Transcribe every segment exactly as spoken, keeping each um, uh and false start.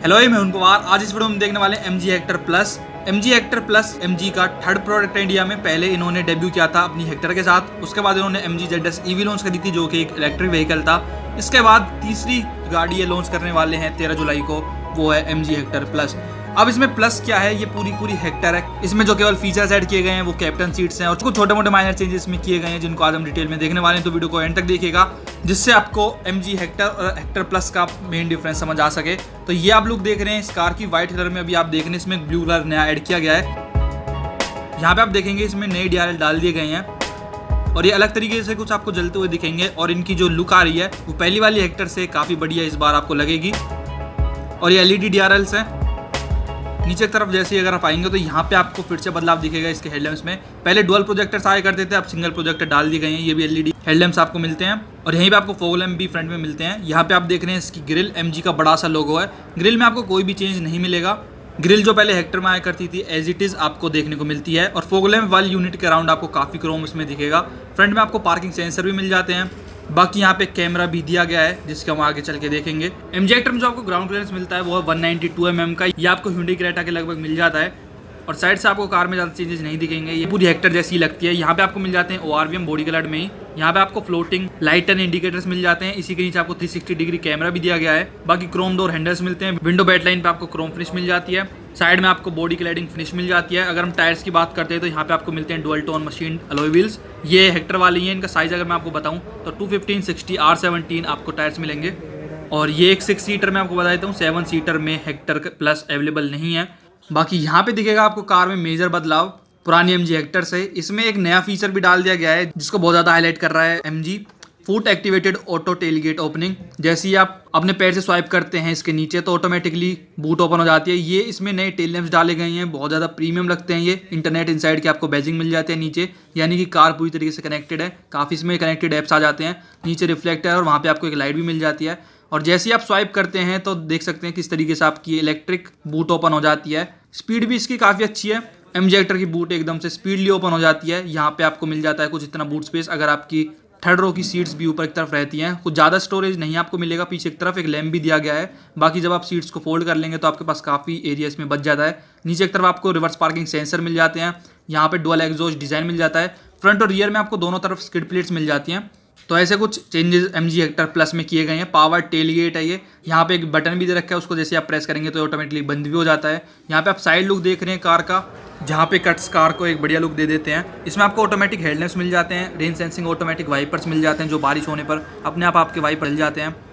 Hello, मैं हूं पवार। आज इस वीडियो में देखने वाले M G Hector plus. M G Hector plus M G का थर्ड प्रोडक्ट है इंडिया में। पहले इन्होंने डेब्यू किया था अपनी हेक्टर के साथ, उसके बाद इन्होंने M G Z S EV launch करी थी जो कि एक इलेक्ट्रिक व्हीकल था। इसके बाद तीसरी गाड़ी ये लॉन्च करने वाले हैं तेरह जुलाई को, वो है एम जी हेक्टर प्लस। अब इसमें प्लस क्या है, ये पूरी पूरी हेक्टर है। इसमें जो केवल फीचर्स ऐड किए गए हैं वो कैप्टन सीट्स हैं और कुछ छोटे मोटे माइनर चेंजेस में किए गए हैं जिनको आज हम डिटेल में देखने वाले हैं। तो वीडियो को एंड तक देखिएगा जिससे आपको एम जी हेक्टर और हेक्टर प्लस का मेन डिफरेंस समझ आ सके। तो ये आप लोग देख रहे हैं इस कार की व्हाइट कलर में, अभी आप देख रहे हैं इसमें ब्लू कलर नया ऐड किया गया है। यहाँ पे आप देखेंगे इसमें नए डी आर एल डाल दिए गए हैं और ये अलग तरीके से कुछ आपको जलते हुए दिखेंगे और इनकी जो लुक आ रही है वो पहली वाली हेक्टर से काफ़ी बढ़िया इस बार आपको लगेगी। और ये L E D D R Ls हैं। नीचे की तरफ जैसे अगर आप आएंगे तो यहाँ पे आपको फिर से बदलाव दिखेगा इसके हेडलैम्प्स में। पहले डुअल प्रोजेक्टर्स आया करते थे, अब सिंगल प्रोजेक्टर डाल दिए गए हैं। ये भी एल ई डी हेडलैम्प्स आपको मिलते हैं और यहीं पे आपको फॉग लैम्प भी फ्रंट में मिलते हैं। यहाँ पे आप देख रहे हैं इसकी ग्रिल एम जी का बड़ा सा लोगो है। ग्रिल में आपको कोई भी चेंज नहीं मिलेगा। ग्रिल जो पहले हेक्टर में आया करती थी एज इट इज आपको देखने को मिलती है और फॉग लैम्प वाली यूनिट के अराउंड आपको काफ़ी क्रोम इसमें दिखेगा। फ्रंट में आपको पार्किंग सेंसर भी मिल जाते हैं। बाकी यहाँ पे कैमरा भी दिया गया है जिसके हम आगे चल के देखेंगे। एम जी हेक्टर में जो आपको ग्राउंड क्लियरेंस मिलता है वो है one ninety two M M का। ये आपको Hyundai क्रेटा के लगभग मिल जाता है और साइड से आपको कार में ज़्यादा चेंजेस नहीं दिखेंगे। ये पूरी हेक्टर जैसी लगती है। यहाँ पे आपको मिल जाते हैं O R V M body colour में ही। यहाँ पे आपको फ्लोटिंग लाइट एंड इंडिकेटर्स मिल जाते हैं। इसी के नीचे आपको थ्री सिक्सटी डिग्री कैमरा भी दिया गया है। बाकी क्रोम डोर हैंडल्स मिलते हैं। विंडो बैटलाइन पे आपको क्रोम फिनिश मिल जाती है। साइड में आपको बॉडी क्लैडिंग फिनिश मिल जाती है। अगर हम टायर्स की बात करते हैं तो यहाँ पे आपको मिलते हैं dual tone machine alloy wheels. ये हेक्टर वाली हैं। इनका साइज अगर मैं आपको बताऊँ तो two fifteen sixty R seventeen आपको टायर्स मिलेंगे और ये एक सिक्स सीटर में आपको बता देता हूँ, सेवन सीटर में हेक्टर प्लस अवेलेबल नहीं है। बाकी यहाँ पे दिखेगा आपको कार में मेजर बदलाव पुरानी एम जी हेक्टर से। इसमें एक नया फीचर भी डाल दिया गया है जिसको बहुत ज़्यादा हाईलाइट कर रहा है M G. Foot activated auto tailgate opening. जैसे ही आप अपने पैर से स्वाइप करते हैं इसके नीचे तो ऑटोमेटिकली बूट ओपन हो जाती है। ये इसमें नए टेल लैंप्स डाले गए हैं, बहुत ज़्यादा प्रीमियम लगते हैं ये। इंटरनेट इनसाइड के आपको बैजिंग मिल जाते हैं नीचे, यानी कि कार पूरी तरीके से कनेक्टेड है। काफ़ी इसमें कनेक्टेड ऐप्स आ जाते हैं। नीचे रिफ्लेक्टर है और वहाँ पर आपको एक लाइट भी मिल जाती है। और जैसे ही आप स्वाइप करते हैं तो देख सकते हैं किस तरीके से आपकी इलेक्ट्रिक बूट ओपन हो जाती है। स्पीड भी इसकी काफ़ी अच्छी है। एम जी हेक्टर की बूट एकदम से स्पीडली ओपन हो जाती है। यहाँ पे आपको मिल जाता है कुछ इतना बूट स्पेस। अगर आपकी थर्ड रो की सीट्स भी ऊपर की तरफ रहती हैं, कुछ ज़्यादा स्टोरेज नहीं आपको मिलेगा। पीछे की तरफ एक लैम्प भी दिया गया है। बाकी जब आप सीट्स को फोल्ड कर लेंगे तो आपके पास काफ़ी एरिया इसमें बच जाता है। नीचे की तरफ आपको रिवर्स पार्किंग सेंसर मिल जाते हैं। यहाँ पे डुअल एग्जॉस्ट डिज़ाइन मिल जाता है। फ्रंट और रियर में आपको दोनों तरफ स्किड प्लेट्स मिल जाती हैं। तो ऐसे कुछ changes M G Hector plus में किए गए हैं। पावर टेलगेट है ये। यहाँ पे एक बटन भी दे रखा है, उसको जैसे आप प्रेस करेंगे तो ऑटोमेटिकली बंद भी हो जाता है। यहाँ पे आप साइड लुक देख रहे हैं कार का, जहाँ पे कट्स कार को एक बढ़िया लुक दे देते हैं। इसमें आपको ऑटोमेटिक हेडलैम्प्स मिल जाते हैं, रेन सेंसिंग ऑटोमेटिक वाइपर्स मिल जाते हैं जो बारिश होने पर अपने आप आपके वाइपर हिल जाते हैं।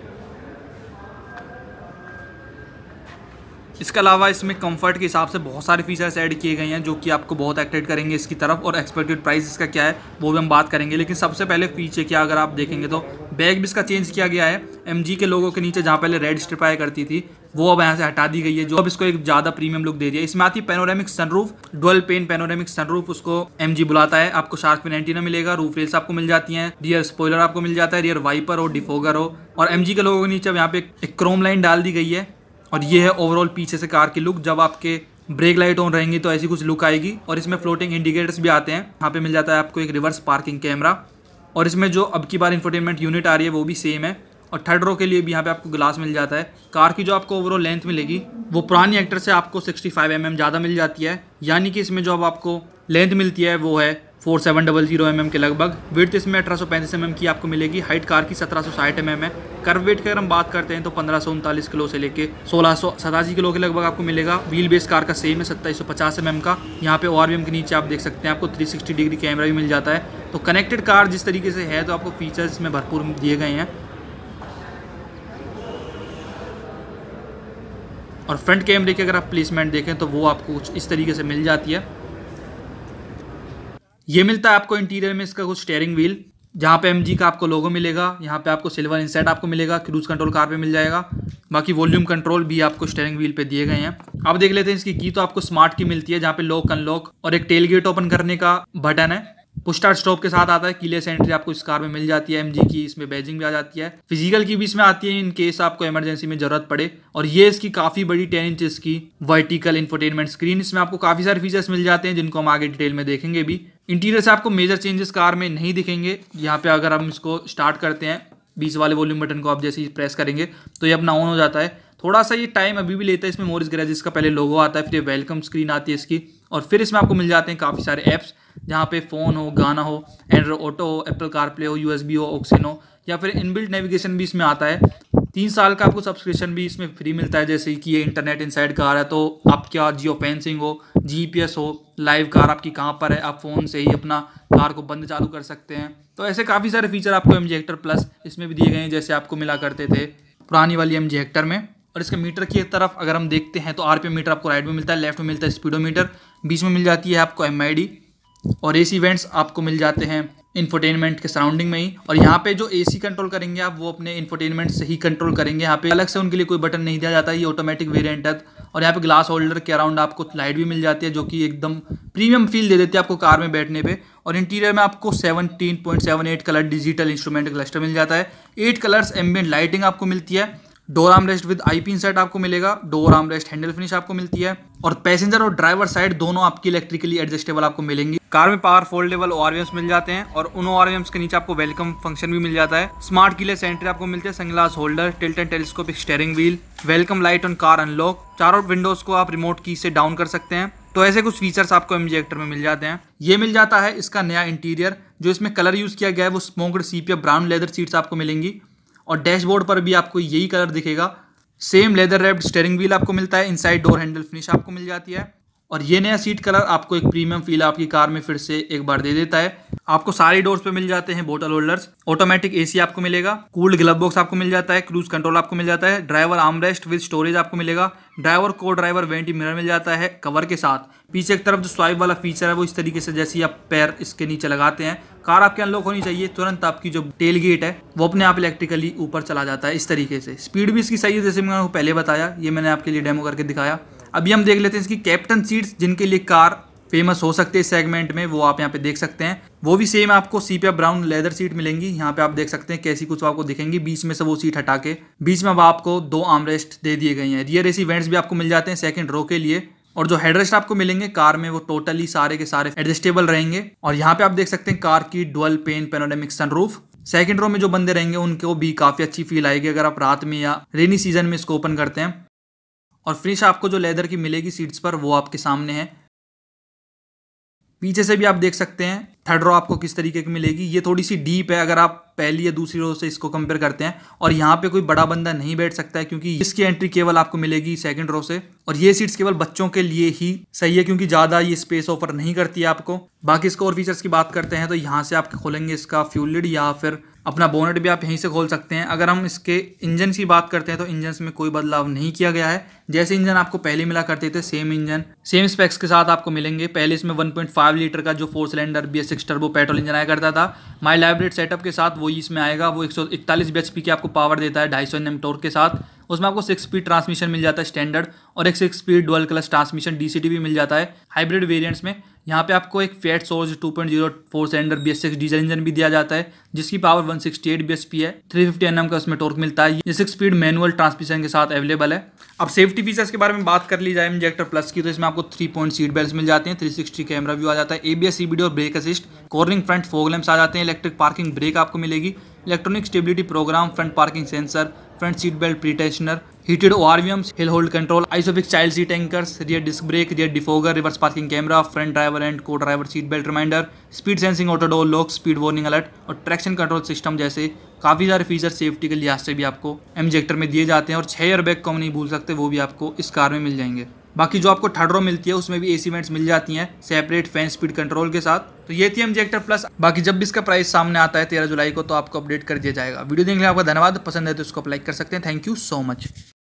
इसके अलावा इसमें कंफर्ट के हिसाब से बहुत सारे फीचर्स ऐड किए गए हैं जो कि आपको बहुत अट्रैक्ट करेंगे इसकी तरफ। और एक्सपेक्टेड प्राइस इसका क्या है वो भी हम बात करेंगे। लेकिन सबसे पहले पीछे क्या अगर आप देखेंगे तो बैग भी इसका चेंज किया गया है। एम जी के लोगों के नीचे जहाँ पहले रेड स्ट्रिप आया करती थी वो अब यहाँ से हटा दी गई है, जो अब इसको एक ज़्यादा प्रीमियम लुक दे रही है। इसमें आती है panoramic sunroof, dual pane panoramic sunroof उसको एम जी बुलाता है। आपको शार्क फिन एंटीना मिलेगा, रूफ रेल्स आपको मिल जाती हैं, रियर स्पॉइलर आपको मिल जाता है, रियर वाइपर हो, डिफोगर हो। और एम जी के लोगों के नीचे अब यहाँ पे एक क्रोम लाइन डाल दी गई है और ये है ओवरऑल पीछे से कार की लुक। जब आपके ब्रेक लाइट ऑन रहेंगी तो ऐसी कुछ लुक आएगी। और इसमें फ्लोटिंग इंडिकेटर्स भी आते हैं। यहाँ पे मिल जाता है आपको एक रिवर्स पार्किंग कैमरा और इसमें जो अब की बार इंफोटेनमेंट यूनिट आ रही है वो भी सेम है। और थर्ड रो के लिए भी यहाँ पे आपको ग्लास मिल जाता है। कार की जो आपको ओवरऑल लेंथ मिलेगी वो पुरानी हेक्टर से आपको सिक्सटी फाइव एम एम ज़्यादा मिल जाती है, यानी कि इसमें जो अब आपको लेंथ मिलती है वो है four seven double zero M M के लगभग। विड्थ इसमें अठारह सौ पैंतीस एम एम की आपको मिलेगी। हाइट कार की सत्रह सौ साठ एम एम है। कर्व वेट की अगर हम बात करते हैं तो पंद्रह सौ उनतालीस किलो से लेके सोलह सौ सतासी किलो के लगभग आपको मिलेगा। व्हील बेस कार का सेम है सत्ताईस सौ पचास एम एम का। यहाँ पे ओ आर वी एम के नीचे आप देख सकते हैं आपको थ्री सिक्सटी डिग्री कैमरा भी मिल जाता है। तो कनेक्टेड कार जिस तरीके से है तो आपको फीचर्स इसमें भरपूर दिए गए हैं। और फ्रंट कैमरे की अगर आप प्लेसमेंट देखें तो वो आपको कुछ इस तरीके से मिल जाती है। ये मिलता है आपको इंटीरियर में इसका कुछ स्टीयरिंग व्हील, जहाँ पे एम जी का आपको लोगो मिलेगा। यहाँ पे आपको सिल्वर इंसेट आपको मिलेगा। क्रूज कंट्रोल कार पे मिल जाएगा। बाकी वॉल्यूम कंट्रोल भी आपको स्टीयरिंग व्हील पे दिए गए हैं। अब देख लेते हैं इसकी की। तो आपको स्मार्ट की मिलती है जहाँ पे लॉक अनलॉक और एक टेल गेट ओपन करने का बटन है। पुश स्टार्ट स्टॉप के साथ आता है। कीलेस एंट्री आपको इस कार में मिल जाती है। एमजी की इसमें बैजिंग भी आ जाती है। फिजिकल की भी इसमें आती है इन केस आपको इमरजेंसी में जरूरत पड़े। और ये इसकी काफी बड़ी टेन इंचेस की वर्टिकल इंफोटेनमेंट स्क्रीन। इसमें आपको काफी सारे फीचर्स मिल जाते हैं जिनको हम आगे डिटेल में देखेंगे भी। इंटीरियर से आपको मेजर चेंजेस कार में नहीं दिखेंगे। यहाँ पे अगर हम इसको स्टार्ट करते हैं बीच वाले वॉल्यूम बटन को आप जैसे ही प्रेस करेंगे तो ये अपना ऑन हो जाता है। थोड़ा सा ये टाइम अभी भी लेता है। इसमें मोरिस गैरेज का पहले लोगो आता है, फिर ये वेलकम स्क्रीन आती है इसकी, और फिर इसमें आपको मिल जाते हैं काफ़ी सारे ऐप्स जहाँ पे फ़ोन हो, गाना हो, एंड्रॉइड ऑटो हो, एप्पल कारप्ले हो, यूएसबी हो, ऑक्सिन हो, या फिर इनबिल्ट नेविगेशन भी इसमें आता है। तीन साल का आपको सब्सक्रिप्शन भी इसमें फ्री मिलता है, जैसे कि ये इंटरनेट इनसाइड कार है तो आप क्या जियो फेंसिंग हो, जीपीएस हो, लाइव कार आपकी कहाँ पर है, आप फ़ोन से ही अपना कार को बंद चालू कर सकते हैं। तो ऐसे काफ़ी सारे फीचर आपको एम जी हेक्टर प्लस इसमें भी दिए गए हैं, जैसे आपको मिला करते थे पुरानी वाली एम जी हेक्टर में। और इसके मीटर की तरफ अगर हम देखते हैं तो आरपीएम मीटर आपको राइट में मिलता है, लेफ्ट में मिलता है स्पीडोमीटर, बीच में मिल जाती है आपको एम आई डी, और एसी वेंट्स आपको मिल जाते हैं इंफोटेनमेंट के सराउंडिंग में ही। और यहाँ पे जो एसी कंट्रोल करेंगे आप वो अपने इंफोटेनमेंट से ही कंट्रोल करेंगे, यहाँ पे अलग से उनके लिए कोई बटन नहीं दिया जाता है, ये ऑटोमेटिक वेरिएंट है। और यहाँ पे ग्लास होल्डर के अराउंड आपको लाइट भी मिल जाती है जो कि एकदम प्रीमियम फील दे देती है आपको कार में बैठने पे। और इंटीरियर में आपको seventeen point seven eight colour digital instrument cluster मिल जाता है, एट कलर्स एम्बिएंट लाइटिंग आपको मिलती है, door arm rest with I pin set आपको मिलेगा, door arm rest handle finish आपको मिलती है, और पैसेंजर और ड्राइवर साइड दोनों आपकी इलेक्ट्रिकली एडजस्टेबल आपको मिलेंगी। कार में पावर फोल्डेबल ओआरवीएम्स मिल जाते हैं, और उन ओआरवीएम्स के नीचे आपको वेलकम फंक्शन भी मिल जाता है। स्मार्ट कीलेस एंट्री आपको मिलती है, sunglass holder, tilt and telescopic steering wheel, welcome light on car unlock, चारों विंडोज को आप रिमोट की से डाउन कर सकते हैं। तो ऐसे कुछ फीचर्स आपको एम जी हेक्टर में मिल जाते हैं। ये मिल जाता है इसका नया इंटीरियर, जो इसमें कलर यूज किया गया है वो smoked sepia brown leather seats आपको मिलेंगी, और डैशबोर्ड पर भी आपको यही कलर दिखेगा। Same leather wrapped steering wheel आपको मिलता है, इनसाइड डोर हैंडल फिनिश आपको मिल जाती है, और ये नया सीट कलर आपको एक प्रीमियम फील आपकी कार में फिर से एक बार दे देता है। आपको सारी डोर्स पे मिल जाते हैं बोतल होल्डर्स, ऑटोमेटिक एसी आपको मिलेगा, कूल्ड ग्लव बॉक्स आपको मिल जाता है, क्रूज कंट्रोल आपको मिल जाता है, ड्राइवर आर्मरेस्ट विद स्टोरेज आपको मिलेगा, ड्राइवर को ड्राइवर वेंटी मिरर मिल जाता है कवर के साथ। पीछे की तरफ जो स्वाइप वाला फीचर है वो इस तरीके से, जैसे आप पैर इसके नीचे लगाते हैं कार आपके अनलॉक होनी चाहिए, तुरंत आपकी जो टेल गेट है वो अपने आप इलेक्ट्रिकली ऊपर चला जाता है इस तरीके से। स्पीड भी इसकी सही है, जैसे मैंने पहले बताया, ये मैंने आपके लिए डेमो करके दिखाया। अभी हम देख लेते हैं इसकी कैप्टन सीट्स, जिनके लिए कार फेमस हो सकते हैं इस सेगमेंट में, वो आप यहाँ पे देख सकते हैं। वो भी सेम आपको सीपिया ब्राउन लेदर सीट मिलेंगी, यहाँ पे आप देख सकते हैं कैसी कुछ आपको दिखेंगी। बीच में से वो सीट हटा के बीच में अब आपको दो आर्मरेस्ट दे दिए गए हैं। रियर एसी वेंट्स भी आपको मिल जाते हैं सेकंड रो के लिए, और जो हेडरेस्ट आपको मिलेंगे कार में वो टोटली सारे के सारे एडजस्टेबल रहेंगे। और यहाँ पे आप देख सकते हैं कार की dual pane panoramic sunroof. Second row में जो बंदे रहेंगे उनको भी काफी अच्छी फील आएगी अगर आप रात में या रेनी सीजन में इसको ओपन करते हैं। और फिनिश आपको जो लेदर की मिलेगी सीट्स पर वो आपके सामने है। पीछे से भी आप देख सकते हैं थर्ड रो आपको किस तरीके की मिलेगी, ये थोड़ी सी डीप है अगर आप पहली या दूसरी रो से इसको कंपेयर करते हैं, और यहाँ पे कोई बड़ा बंदा नहीं बैठ सकता है क्योंकि इसकी एंट्री केवल आपको मिलेगी सेकंड रो से। और ये सीट्स केवल बच्चों के लिए ही सही है क्योंकि ज़्यादा ये स्पेस ऑफर नहीं करती है आपको। बाकी इसको और फीचर्स की बात करते हैं तो यहाँ से आप खोलेंगे इसका फ्यूल लिड, या फिर अपना बोनेट भी आप यहीं से खोल सकते हैं। अगर हम इसके इंजन की बात करते हैं तो इंजन में कोई बदलाव नहीं किया गया है, जैसे इंजन आपको पहले मिला करते थे सेम इंजन सेम स्पेक्स के साथ आपको मिलेंगे। पहले इसमें वन पॉइंट फाइव लीटर का जो four cylinder B S six turbo petrol engine आया करता था, माइल्ड हाइब्रिड सेटअप के साथ वही इसमें आएगा। वो एक सौ इकतालीस बी एच पी की आपको पावर देता है, ढाई सौ एन एम टॉर्क के साथ। उसमें आपको सिक्स स्पीड ट्रांसमिशन मिल जाता है स्टैंडर्ड, और एक six speed dual clutch transmission D C T भी मिल जाता है हाइब्रिड वेरिएंट्स में। यहाँ पे आपको एक Fiat source two point zero four cylinder B S six diesel engine भी दिया जाता है, जिसकी power one sixty eight B H P है, थ्री फिफ्टी एन एम का उसमें टॉर्क मिलता है। ये सिक्स स्पीड मैनुअल ट्रांसमिशन के साथ अवेलेबल है। अब सेफ्टी फीचर्स के बारे में बात कर ली जाए एम जी हेक्टर प्लस की, तो इसमें आपको थ्री पॉइंट सीट बेल्ट मिल जाते हैं, थ्री सिक्सटी कैमरा व्यू आ जाता है, A B S C B D और brake assist, cornering front fog lamps आ जाते हैं, इलेक्ट्रिक पार्किंग ब्रेक आपको मिलेगी, electronic stability program, front parking sensor, front seat belt pretensioner, heated ORVMs, hill hold control, ISOFIX child seat anchors, rear disc brake, rear defogger, reverse parking camera, front driver and को driver seat belt reminder, speed sensing auto door lock, speed warning alert और traction control system जैसे काफ़ी सारे feature safety के लिहाज से भी आपको एम जी हेक्टर में दिए जाते हैं। और छः एयर बैग को हम नहीं भूल सकते, वो भी आपको इस कार में मिल जाएंगे। बाकी जो आपको थर्ड रो मिलती है उसमें भी एसी वेंट्स मिल जाती हैं सेपरेट फैन स्पीड कंट्रोल के साथ। तो ये थी एम जी हेक्टर प्लस। बाकी जब भी इसका प्राइस सामने आता है तेरह जुलाई को तो आपको अपडेट कर दिया जाएगा। वीडियो देखने के लिए आपका धन्यवाद। पसंद है तो इसको लाइक कर सकते हैं। Thank you so much.